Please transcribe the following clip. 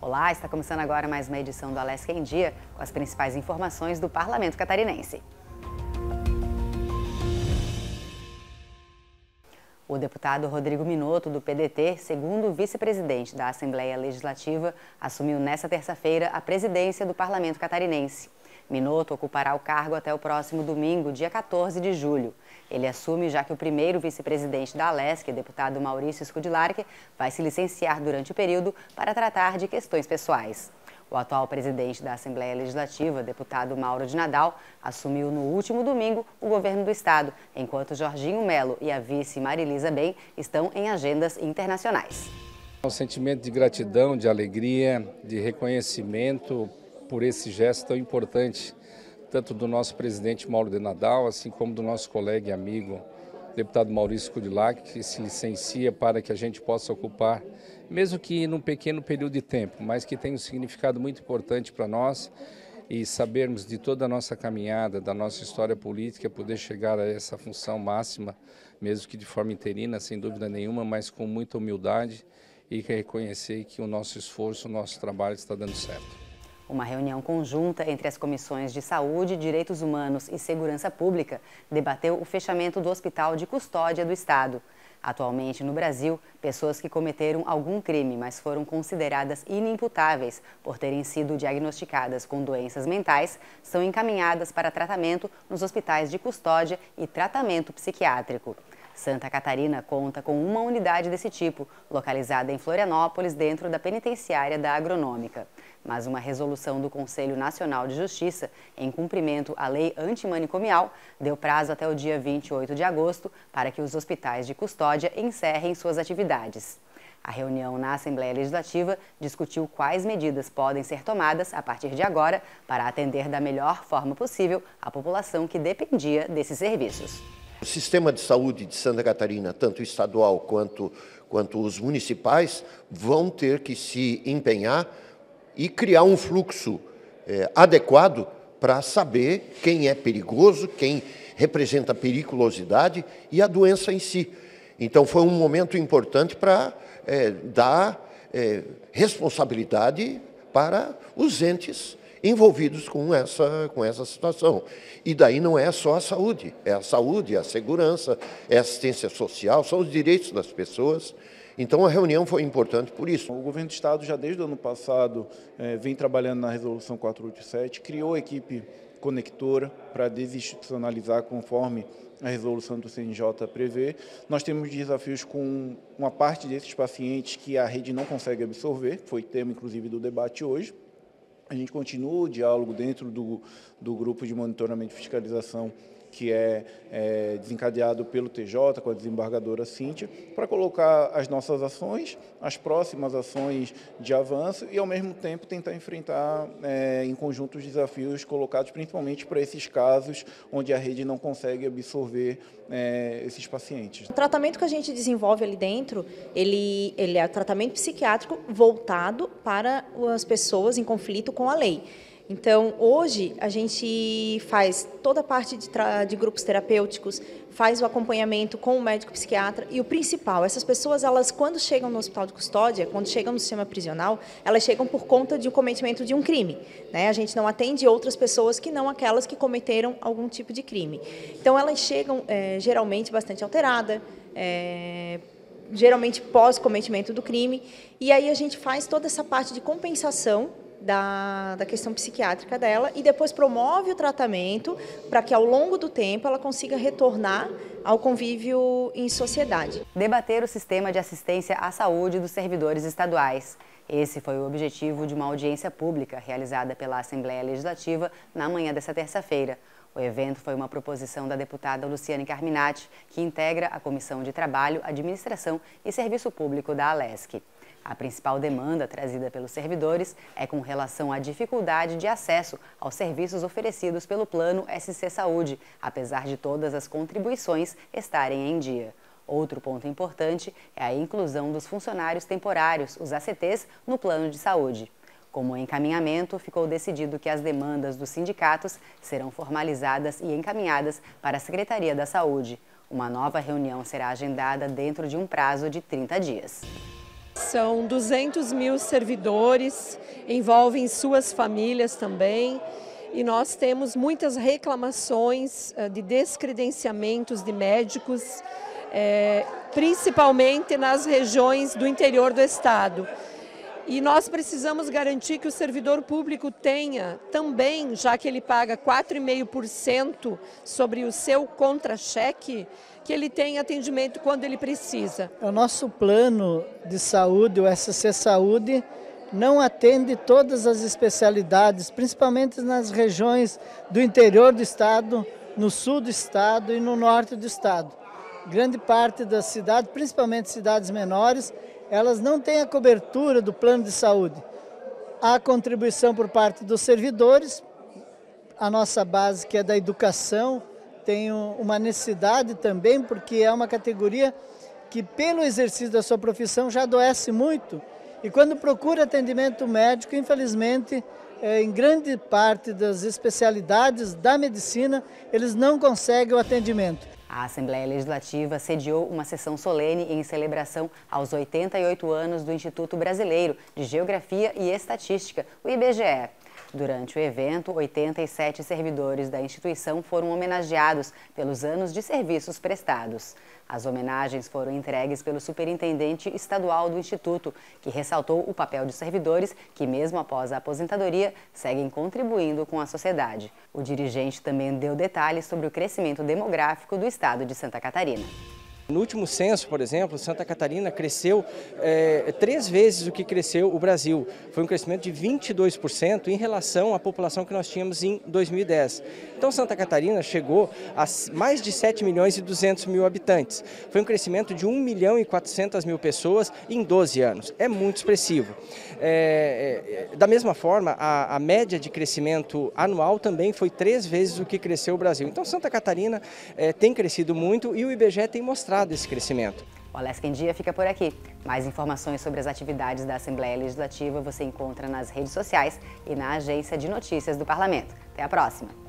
Olá, está começando agora mais uma edição do Alesc em Dia, com as principais informações do Parlamento Catarinense. O deputado Rodrigo Minotto, do PDT, segundo vice-presidente da Assembleia Legislativa, assumiu nesta terça-feira a presidência do Parlamento Catarinense. Minotto ocupará o cargo até o próximo domingo, dia 14 de julho. Ele assume já que o primeiro vice-presidente da Alesc, deputado Maurício Scudilharque, vai se licenciar durante o período para tratar de questões pessoais. O atual presidente da Assembleia Legislativa, deputado Mauro de Nadal, assumiu no último domingo o governo do estado, enquanto Jorginho Melo e a vice Marilisa Bem estão em agendas internacionais. Um sentimento de gratidão, de alegria, de reconhecimento por esse gesto tão importante, tanto do nosso presidente Mauro de Nadal, assim como do nosso colega e amigo, deputado Maurício Scudilharque, que se licencia para que a gente possa ocupar, mesmo que num pequeno período de tempo, mas que tem um significado muito importante para nós e sabermos de toda a nossa caminhada, da nossa história política, poder chegar a essa função máxima, mesmo que de forma interina, sem dúvida nenhuma, mas com muita humildade e reconhecer que o nosso esforço, o nosso trabalho está dando certo. Uma reunião conjunta entre as comissões de Saúde, Direitos Humanos e Segurança Pública debateu o fechamento do Hospital de Custódia do Estado. Atualmente, no Brasil, pessoas que cometeram algum crime, mas foram consideradas inimputáveis por terem sido diagnosticadas com doenças mentais, são encaminhadas para tratamento nos hospitais de custódia e tratamento psiquiátrico. Santa Catarina conta com uma unidade desse tipo, localizada em Florianópolis, dentro da penitenciária da Agronômica. Mas uma resolução do Conselho Nacional de Justiça, em cumprimento à lei antimanicomial, deu prazo até o dia 28 de agosto para que os hospitais de custódia encerrem suas atividades. A reunião na Assembleia Legislativa discutiu quais medidas podem ser tomadas a partir de agora para atender da melhor forma possível a população que dependia desses serviços. O sistema de saúde de Santa Catarina, tanto estadual quanto os municipais, vão ter que se empenhar e criar um fluxo adequado para saber quem é perigoso, quem representa periculosidade e a doença em si. Então, foi um momento importante para dar responsabilidade para os entes envolvidos com essa situação. E daí não é só a saúde, é a segurança, é a assistência social, são os direitos das pessoas. Então a reunião foi importante por isso. O governo do estado já desde o ano passado vem trabalhando na resolução 487, criou a equipe conectora para desinstitucionalizar conforme a resolução do CNJ prevê. Nós temos desafios com uma parte desses pacientes que a rede não consegue absorver, foi tema inclusive do debate hoje. A gente continua o diálogo dentro do grupo de monitoramento e fiscalização que é desencadeado pelo TJ, com a desembargadora Cíntia, para colocar as nossas ações, as próximas ações de avanço e, ao mesmo tempo, tentar enfrentar em conjunto os desafios colocados principalmente para esses casos onde a rede não consegue absorver esses pacientes. O tratamento que a gente desenvolve ali dentro, ele é tratamento psiquiátrico voltado para as pessoas em conflito com a lei. Então, hoje, a gente faz toda a parte de grupos terapêuticos, faz o acompanhamento com o médico psiquiatra e o principal, essas pessoas, elas quando chegam no hospital de custódia, quando chegam no sistema prisional, elas chegam por conta de um cometimento de um crime, né? A gente não atende outras pessoas que não aquelas que cometeram algum tipo de crime. Então, elas chegam geralmente bastante alteradas, geralmente pós-cometimento do crime, e aí a gente faz toda essa parte de compensação da questão psiquiátrica dela e depois promove o tratamento para que ao longo do tempo ela consiga retornar ao convívio em sociedade. Debater o sistema de assistência à saúde dos servidores estaduais. Esse foi o objetivo de uma audiência pública realizada pela Assembleia Legislativa na manhã dessa terça-feira. O evento foi uma proposição da deputada Luciane Carminati, que integra a Comissão de Trabalho, Administração e Serviço Público da Alesc. A principal demanda trazida pelos servidores é com relação à dificuldade de acesso aos serviços oferecidos pelo Plano SC Saúde, apesar de todas as contribuições estarem em dia. Outro ponto importante é a inclusão dos funcionários temporários, os ACTs, no plano de saúde. Como encaminhamento, ficou decidido que as demandas dos sindicatos serão formalizadas e encaminhadas para a Secretaria da Saúde. Uma nova reunião será agendada dentro de um prazo de 30 dias. são 200 mil servidores, envolvem suas famílias também, e nós temos muitas reclamações de descredenciamentos de médicos, principalmente nas regiões do interior do estado. E nós precisamos garantir que o servidor público tenha também, já que ele paga 4,5% sobre o seu contra-cheque, que ele tenha atendimento quando ele precisa. O nosso plano de saúde, o SC Saúde, não atende todas as especialidades, principalmente nas regiões do interior do estado, no sul do estado e no norte do estado. Grande parte das cidades, principalmente cidades menores, elas não têm a cobertura do plano de saúde. Há contribuição por parte dos servidores, a nossa base, que é da educação, tem uma necessidade também, porque é uma categoria que, pelo exercício da sua profissão, já adoece muito. E quando procura atendimento médico, infelizmente, em grande parte das especialidades da medicina, eles não conseguem o atendimento. A Assembleia Legislativa sediou uma sessão solene em celebração aos 88 anos do Instituto Brasileiro de Geografia e Estatística, o IBGE. Durante o evento, 87 servidores da instituição foram homenageados pelos anos de serviços prestados. As homenagens foram entregues pelo superintendente estadual do Instituto, que ressaltou o papel de servidores que, mesmo após a aposentadoria, seguem contribuindo com a sociedade. O dirigente também deu detalhes sobre o crescimento demográfico do estado de Santa Catarina. No último censo, por exemplo, Santa Catarina cresceu 3 vezes o que cresceu o Brasil. Foi um crescimento de 22% em relação à população que nós tínhamos em 2010. Então, Santa Catarina chegou a mais de 7 milhões e 200 mil habitantes. Foi um crescimento de 1 milhão e 400 mil pessoas em 12 anos. É muito expressivo. Da mesma forma, a média de crescimento anual também foi 3 vezes o que cresceu o Brasil. Então, Santa Catarina tem crescido muito e o IBGE tem mostrado esse crescimento. O Alesc em Dia fica por aqui. Mais informações sobre as atividades da Assembleia Legislativa você encontra nas redes sociais e na Agência de Notícias do Parlamento. Até a próxima!